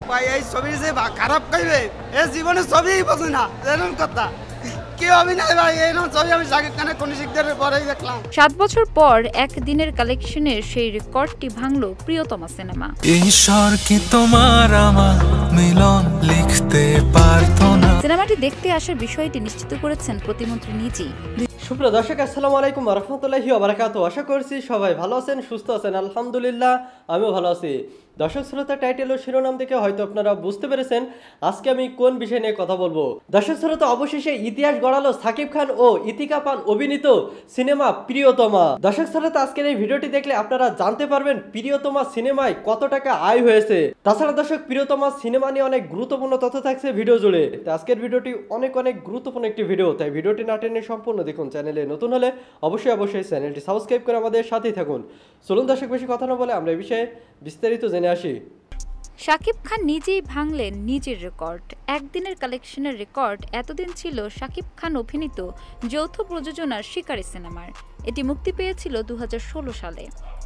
ভাই এই ছবি যে খারাপ কইবে এই জীবনে ছবি বোঝে না এরকম কথা কি অভিনয় ভাই এরকম ছবি আমি শাকিব খানের কোন শিকদারের পরেই দেখলাম 7 বছর পর একদিনের কালেকশনের সেই রেকর্ডটি ভাঙলো প্রিয়তমা সিনেমা। ঈশ্বর কি তোমার আমার মিলন লিখতে পারতো না। সিনেমাটি দেখতে আসার বিষয়টি নিশ্চিত করেছেন প্রতিমন্ত্রী নিজেই। সুপ্রিয় দর্শক, আসসালামু আলাইকুম ওয়া রাহমাতুল্লাহি ওয়া বারাকাতুহু। আশা করছি সবাই ভালো আছেন, সুস্থ আছেন। আলহামদুলিল্লাহ আমিও ভালো আছি। দর্শক শ্রোতা, টাইটেল ও শিরোনাম থেকে হয়তো আপনারা বুঝতে পেরেছেন আজকে আমি কোন বিষয় নিয়ে কথা বলবো। দর্শক শ্রোতা, অবশেষে ইতিহাস গড়ালো শাকিব খান ও ইতিকা পান অভিনীত সিনেমা প্রিয়তমা। দর্শক শ্রোতা, আজকের এই ভিডিওটি দেখলে আপনারা জানতে পারবেন প্রিয়তমা সিনেমায় কত টাকা আয় হয়েছে। তাছাড়া দর্শক, প্রিয়তমা সিনেমা নিয়ে অনেক গুরুত্বপূর্ণ তথ্য থাকছে ভিডিও জুড়ে। আজকের ভিডিওটি অনেক গুরুত্বপূর্ণ একটি ভিডিও, তাই ভিডিওটি না টেনে সম্পূর্ণ দেখুন। চ্যানেলে নতুন হলে অবশ্যই চ্যানেলটি সাবস্ক্রাইব করে আমাদের সাথেই থাকুন। চলুন দর্শক, বেশি কথা না বলে আমরা এই বিষয়ে বিস্তারিত জেনে আসি। শাকিব খান নিজেই ভাঙলেন নিজের রেকর্ড। একদিনের কালেকশনের রেকর্ড এতদিন ছিল শাকিব খান অভিনীত যৌথ প্রযোজনার শিকারী সিনেমার। এটি মুক্তি পেয়েছিল 2016 সালে।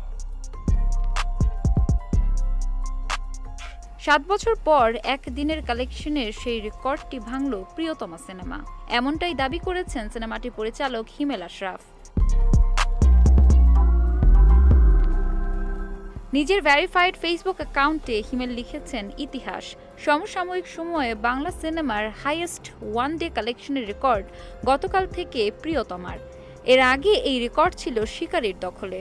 7 বছর পর একদিনের কালেকশনের সেই রেকর্ডটি ভাঙল প্রিয়তমা সিনেমা। এমনটাই দাবি করেছেন সিনেমাটির পরিচালক হিমেল আশরাফ। নিজের ভেরিফাইড ফেসবুক অ্যাকাউন্টে হিমেল লিখেছেন, ইতিহাস সমসাময়িক সময়ে বাংলা সিনেমার হাইয়েস্ট ওয়ান ডে কালেকশনের রেকর্ড গতকাল থেকে প্রিয়তমার। এর আগে এই রেকর্ড ছিল শিকারীর দখলে।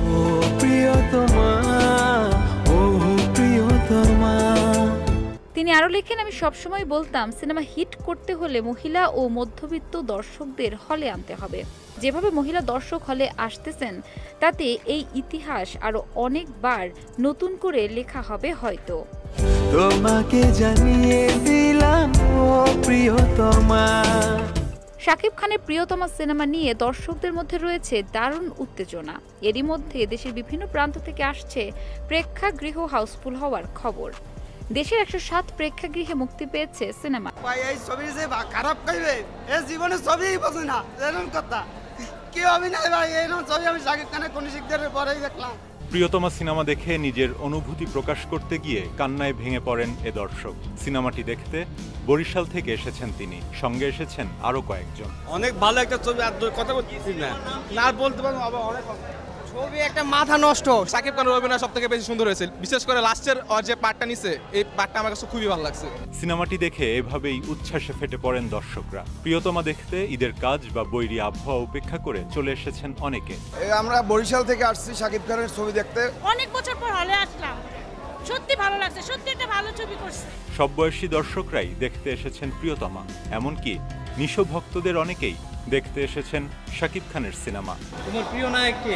তিনি আরো লেখেন, আমি সবসময় বলতাম সিনেমা হিট করতে হলে মহিলা ও মধ্যবিত্ত দর্শকদের হলে আনতে হবে। যেভাবে মহিলা দর্শক হলে আসতেছেন তাতে এই ইতিহাস আরো অনেকবার নতুন করে লেখা হবে হয়তো। তোমাকে জানিয়ে দিলাম ও প্রিয়তমা। শাকিব খানের প্রিয়তমা সিনেমা নিয়ে দর্শকদের মধ্যে রয়েছে দারুণ উত্তেজনা। এরই মধ্যে দেশের বিভিন্ন প্রান্ত থেকে আসছে প্রেক্ষাগৃহ হাউসফুল হওয়ার খবর। দেশের 107 প্রেক্ষাগৃহে মুক্তি পেয়েছে সিনেমা। ভাই এই ছবি যে খারাপ কইবে এই জীবনে ছবি বোঝে না এরকম কথা কি অভিনয় ভাই এরকম ছবি আমি শাকিব খানের কোন শিকদারের পরেই দেখলাম। প্রিয়তমা সিনেমা দেখে নিজের অনুভূতি প্রকাশ করতে গিয়ে কান্নায় ভেঙে পড়েন এ দর্শক। সিনেমাটি দেখতে বরিশাল থেকে এসেছেন তিনি, সঙ্গে এসেছেন আরো কয়েকজন। অনেক ভালো একটা ছবি, আর কথা বলছি না বলতে পারবো আবার অনেক ছবি একটা মাথা নষ্ট। শাকিব খানের অভিনয় সব থেকে বেশি সুন্দর হয়েছে, বিশেষ করে লাস্টের যে পার্টটা নিছে এই পার্টটা আমার কাছে খুবই ভালো লাগছে। সিনেমাটি দেখে এভাবেই উচ্ছ্বাসে ফেটে পড়েন দর্শকরা। প্রিয়তমা দেখতে ঈদের কাজ বা বৈরী আবহাওয়া উপেক্ষা করে চলে এসেছেন অনেকে। আমরা বরিশাল থেকে আসছি শাকিব খানের ছবি দেখতে। অনেক বছর পর হলে আসলাম, সত্যি ভালো লাগছে, সত্যি একটা ভালো ছবি করছে। সব বয়সী দর্শকরাই দেখতে এসেছেন প্রিয়তমা, এমনকি নিশো ভক্তদের অনেকেই দেখতে এসেছেন শাকিব খানের সিনেমা। তোমার প্রিয় নায়ক কে?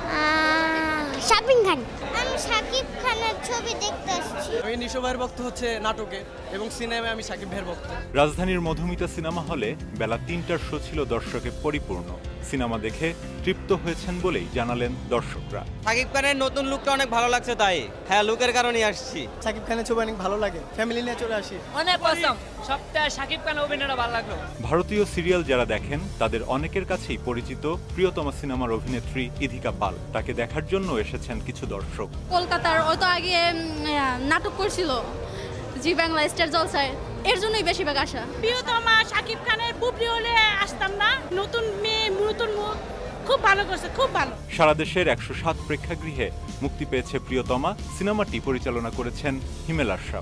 শাকিব খান। আমি শাকিব খানের ছবি দেখতে আসছি। আমি নিশো ভাইয়ের ভক্ত হচ্ছে নাটকে, এবং সিনেমায় আমি শাকিব ভাইয়ের ভক্ত। রাজধানীর মধুমিতা সিনেমা হলে বেলা 3টার শো ছিল দর্শকে পরিপূর্ণ। সিনেমা দেখে তৃপ্ত হয়েছেন বলেই জানালেন দর্শকরা। শাকিব খানের নতুন লুকটা অনেক ভালো লাগছে, তাই হ্যাঁ লুকের কারণেই আসছি। শাকিব খানের ছবি অনেক ভালো লাগে, ফ্যামিলি নিয়ে চলে আসি। অনেক পছন্দ, সবটা শাকিব খানের অভিনয়টা ভালো লাগলো। ভারতীয় সিরিয়াল যারা দেখেন তাদের অনেকের কাছেই পরিচিত প্রিয়তমা সিনেমার অভিনেত্রী ইধিকা পাল। তাকে দেখার জন্য এসেছেন কিছু দর্শক। কলকাতার ও তো আগে নাটক করছিল জি বাংলা স্টার জলসায়, এর জন্যই বেশিরভাগ আসা। প্রিয়তমা শাকিব খানের পুপরি হলে আসতাম না, নতুন মেয়ে নতুন মুখ, খুব ভালো করছে, খুব ভালো। সারা দেশের 107 প্রেক্ষাগৃহে মুক্তি পেয়েছে প্রিয়তমা। সিনেমাটি পরিচালনা করেছেন হিমেল আশরাফ।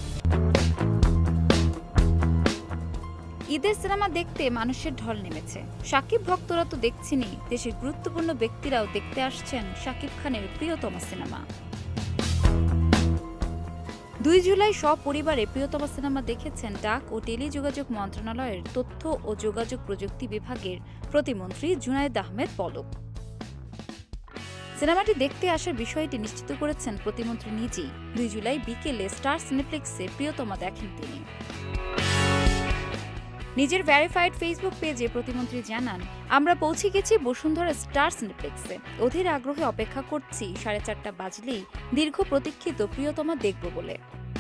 ঈদের সিনেমা দেখতে মানুষের ঢল নেমেছে। শাকিব ভক্তরা তো দেখছেনই, দেশের গুরুত্বপূর্ণ ব্যক্তিরাও দেখতে আসছেন শাকিব খানের প্রিয়তমা সিনেমা। 2 জুলাই সপরিবারে প্রিয়তমা সিনেমা দেখেছেন ডাক ও টেলিযোগাযোগ মন্ত্রণালয়ের তথ্য ও যোগাযোগ প্রযুক্তি বিভাগের প্রতিমন্ত্রী জুনায়েদ আহমেদ পলক। সিনেমাটি দেখতে আসার বিষয়টি নিশ্চিত করেছেন প্রতিমন্ত্রী নিজেই। 2 জুলাই বিকেলে স্টার সিনেপ্লেক্সে প্রিয়তমা দেখেন তিনি। নিজের ভেরিফাইড ফেসবুক পেজে প্রতিমন্ত্রী জানান, আমরা পৌঁছে গেছি বসুন্ধরা স্টার সিনেপ্লেক্সে। অধীর আগ্রহে অপেক্ষা করছি 4:30 বাজলেই দীর্ঘ প্রতীক্ষিত প্রিয়তমা দেখব বলে।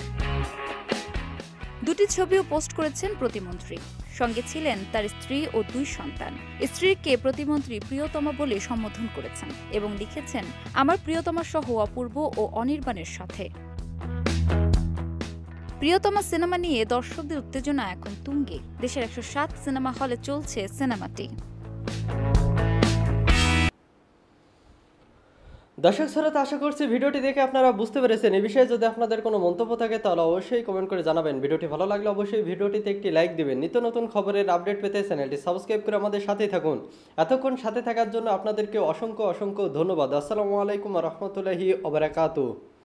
2টি ছবিও পোস্ট করেছেন প্রতিমন্ত্রী। সঙ্গে ছিলেন তার স্ত্রী ও 2 সন্তান। স্ত্রীকে প্রতিমন্ত্রী প্রিয়তমা বলে সম্বোধন করেছেন এবং লিখেছেন, আমার প্রিয়তমা সহ অপূর্ব ও অনির্বাণের সাথে। প্রিয়তমা সিনেমা নিয়ে দর্শকদের উত্তেজনা এখন তুঙ্গে। দেশের 107 সিনেমা হলে চলছে সিনেমাটি। দর্শক শ্রোতা, আশা করছি ভিডিওটি দেখে আপনারা বুঝতে পেরেছেন। এই বিষয়ে যদি আপনাদের কোনো মন্তব্য থাকে তাহলে অবশ্যই কমেন্ট করে জানাবেন। ভিডিওটি ভালো লাগলে অবশ্যই ভিডিওটিতে একটি লাইক দিবেন। নিত্য নতুন খবরের আপডেট পেতে চ্যানেলটি সাবস্ক্রাইব করে আমাদের সাথেই থাকুন। এতক্ষণ সাথে থাকার জন্য আপনাদেরকে অসংখ্য অসংখ্য ধন্যবাদ। আসসালামু আলাইকুম ওয়া রাহমাতুল্লাহি ওয়া বারাকাতুহু।